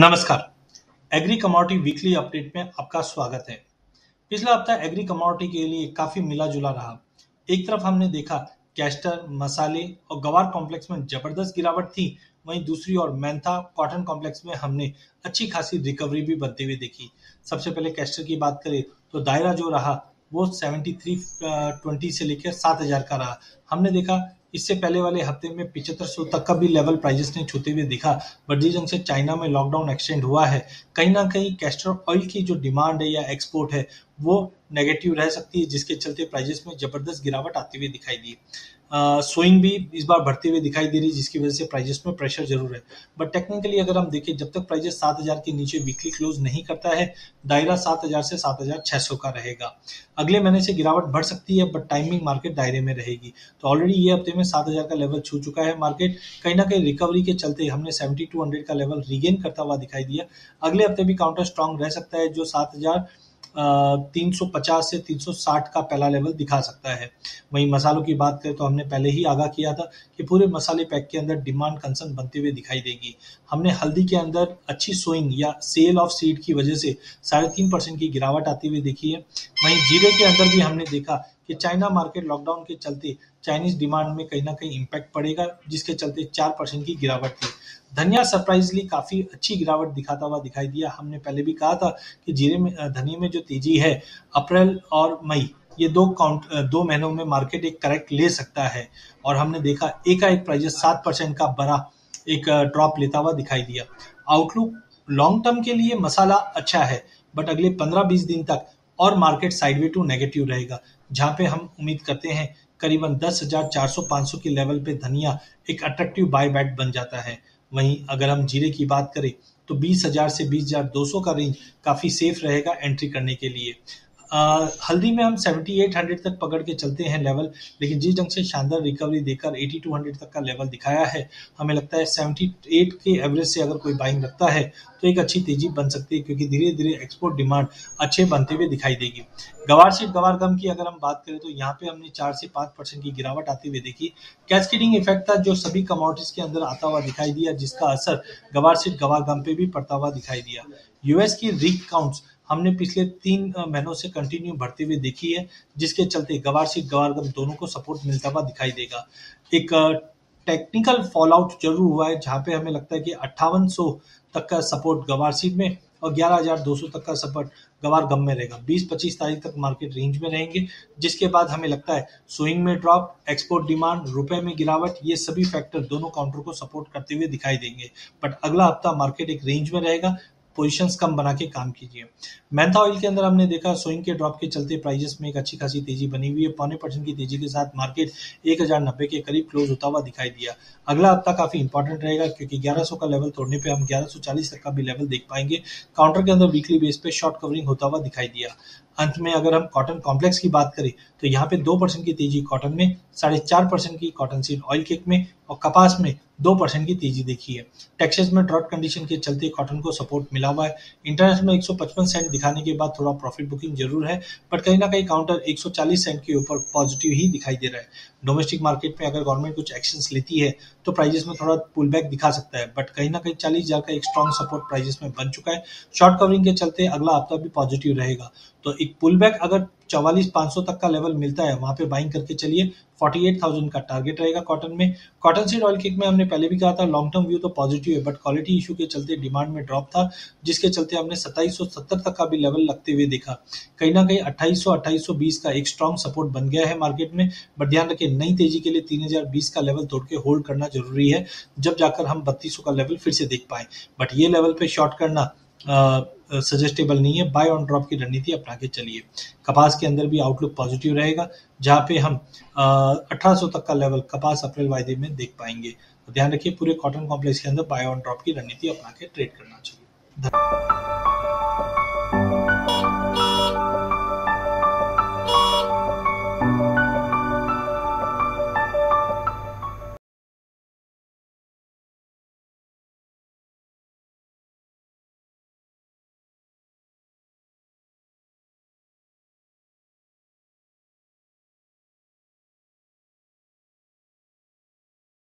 नमस्कार। Agree commodity weekly update में आपका स्वागत है। पिछला हफ्ता एग्री कमोडिटी के लिए काफी मिला जुला रहा। एक तरफ हमने देखा कैस्टर, मसाले और गवार कॉम्प्लेक्स में जबरदस्त गिरावट थी, वहीं दूसरी ओर मेंथा कॉटन कॉम्प्लेक्स में हमने अच्छी खासी रिकवरी भी बनते हुए देखी। सबसे पहले कैस्टर की बात करें तो दायरा जो रहा वो 7320 से लेकर 7000 का रहा। हमने देखा इससे पहले वाले हफ्ते में 7500 तक का भी लेवल प्राइजेस ने छूते हुए दिखा। बट जिस ढंग से चाइना में लॉकडाउन एक्सटेंड हुआ है, कहीं ना कहीं कैस्टर ऑयल की जो डिमांड है या एक्सपोर्ट है वो नेगेटिव रह सकती है, जिसके चलते प्राइजेस में जबरदस्त गिरावट आती हुई दिखाई दी। स्विंग भी इस बार बढ़ते हुए दिखाई दे रही है, जिसकी वजह से प्राइजेस में प्रेशर जरूर है। बट टेक्निकली अगर हम देखें, जब तक प्राइजेस 7000 के नीचे वीकली क्लोज नहीं करता है, दायरा 7000 से 7600 का रहेगा। अगले महीने से गिरावट बढ़ सकती है, बट टाइमिंग मार्केट दायरे में रहेगी। तो ऑलरेडी ये हफ्ते में 7000 का लेवल छू चुका है मार्केट। कहीं ना कहीं रिकवरी के चलते हमने 7200 का लेवल रीगेन करता हुआ दिखाई दिया। अगले हफ्ते भी काउंटर स्ट्रांग रह सकता है, जो 7350 से 360 का पहला लेवल दिखा सकता है। वहीं मसालों की बात करें तो हमने पहले ही आगाह किया था कि पूरे मसाले पैक के अंदर डिमांड कंसर्न बनते हुए दिखाई देगी। हमने हल्दी के अंदर अच्छी सोइंग या सेल ऑफ सीड की वजह से 3.5% की गिरावट आती हुई देखी है। वहीं जीरे के अंदर भी हमने देखा कि चाइना मार्केट लॉकडाउन के चलते चाइनीज डिमांड में कहीं ना कहीं इम्पैक्ट पड़ेगा, जिसके चलते 4% की गिरावट थी। धनिया सरप्राइजली काफी अच्छी गिरावट दिखाता हुआ दिखाई दिया। हमने पहले भी कहा था कि जीरे में धनिया में जो तेजी है, अप्रैल और मई ये दो महीनों में मार्केट एक करेक्ट ले सकता है। और हमने देखा एकाएक प्राइजेस 7% का बड़ा एक ड्रॉप लेता हुआ दिखाई दिया। आउटलुक लॉन्ग टर्म के लिए मसाला अच्छा है, बट अगले 15-20 दिन तक और मार्केट साइडवे टू नेगेटिव रहेगा, जहां पे हम उम्मीद करते हैं करीबन 10,400-500 के लेवल पे धनिया एक अट्रैक्टिव बाय बैक बन जाता है। वहीं अगर हम जीरे की बात करें तो 20,000 से 20,200 का रेंज काफी सेफ रहेगा एंट्री करने के लिए। हल्दी में हम 7800 तक पकड़ के चलते हैं लेवल, लेकिन जिस ढंग से शानदार रिकवरी देकर 8200 तक का लेवल दिखाया है, हमें लगता है 78 के एवरेज से अगर कोई बाइंग रखता है तो एक अच्छी तेजी बन सकती है, क्योंकि धीरे धीरे एक्सपोर्ट डिमांड अच्छे बनते हुए दिखाई देगी। गवार सीड गवार गम की अगर हम बात करें तो यहाँ पे हमने 4 से 5% की गिरावट आती हुई देखी। कैस्केडिंग इफेक्ट था जो सभी कमोडिटीज के अंदर आता हुआ दिखाई दिया, जिसका असर गवार सीड गवार गम पे भी पड़ता हुआ दिखाई दिया। यूएस की रिग काउंट्स हमने पिछले 3 महीनों से कंटिन्यू बढ़ती हुई देखी है, जिसके चलते गवार सीड गवार गम दोनों को सपोर्ट मिलता हुआ दिखाई देगा। एक टेक्निकल फॉल आउट जरूर हुआ है, जहां पे हमें लगता है कि 5800 तक का सपोर्ट गवार सीड में और 11,200 तक का सपोर्ट गवार गम में रहेगा। 20-25 तारीख तक मार्केट रेंज में रहेंगे, जिसके बाद हमें लगता है स्विंग में ड्रॉप, एक्सपोर्ट डिमांड, रुपए में गिरावट, ये सभी फैक्टर दोनों काउंटर को सपोर्ट करते हुए दिखाई देंगे। बट अगला हफ्ता मार्केट एक रेंज में रहेगा, पोजीशंस कम बना के काम कीजिए। मेंथा ऑयल के अंदर हमने देखा स्विंग के ड्रॉप के चलते प्राइजेस में एक अच्छी खासी तेजी बनी हुई है। 0.25% की तेजी के साथ मार्केट 1090 के करीब क्लोज होता हुआ दिखाई दिया। अगला हफ्ता काफी इंपॉर्टेंट रहेगा, क्योंकि 1100 का लेवल तोड़ने पे हम 1140 तक का भी लेवल देख पाएंगे। काउंटर के अंदर वीकली बेस पे शॉर्ट कवरिंग होता हुआ दिखाई दिया। अंत में अगर हम कॉटन कॉम्प्लेक्स की बात करें तो यहाँ पे 2% की तेजी कॉटन में, 4.5% की कॉटन सीड ऑयल केक में और कपास में 2% की तेजी देखी है। टेक्सास में ड्रॉट कंडीशन के चलते कॉटन को सपोर्ट मिला हुआ है। इंटरनेशनल में 155 सेंट दिखाने के बाद थोड़ा प्रॉफिट बुकिंग जरूर है, बट कहीं ना कहीं काउंटर 140 सेंट के ऊपर पॉजिटिव ही दिखाई दे रहा है। डोमेस्टिक मार्केट में अगर गवर्नमेंट कुछ एक्शंस लेती है तो प्राइजेस में थोड़ा पुल बैक दिखा सकता है, बट कहीं ना कहीं 40,000 का एक स्ट्रॉन्ग सपोर्ट प्राइजेस में बन चुका है। शॉर्ट कवरिंग के चलते अगला हफ्ता भी पॉजिटिव रहेगा। तो एक पुल बैक अगर 44,500 तक का लेवल मिलता है, वहां पे बाइंग करके चलिए। 48,000 का टारगेट रहेगा कॉटन में। कॉटन सीड ऑयल केक में हमने पहले भी कहा था लॉन्ग टर्म व्यू तो पॉजिटिव है, बट क्वालिटी इशू के चलते डिमांड में ड्रॉप था, जिसके चलते हमने 2770 तक का भी लेवल लगते हुए देखा। कहीं ना कहीं 2800-2820 का एक स्ट्रॉन्ग सपोर्ट बन गया है मार्केट में, बट ध्यान रखिए नई तेजी के लिए 3020 का लेवल तोड़ के होल्ड करना जरूरी है, जब जाकर हम 3200 का लेवल फिर से देख पाए। बट ये लेवल पे शॉर्ट करना सजेस्टेबल नहीं है। बाय ऑन ड्रॉप की रणनीति अपना के चलिए। कपास के अंदर भी आउटलुक पॉजिटिव रहेगा, जहां पे हम 1800 तक का लेवल कपास अप्रैल वायदे में देख पाएंगे। तो ध्यान रखिए पूरे कॉटन कॉम्प्लेक्स के अंदर बाय ऑन ड्रॉप की रणनीति अपना के ट्रेड करना चाहिए।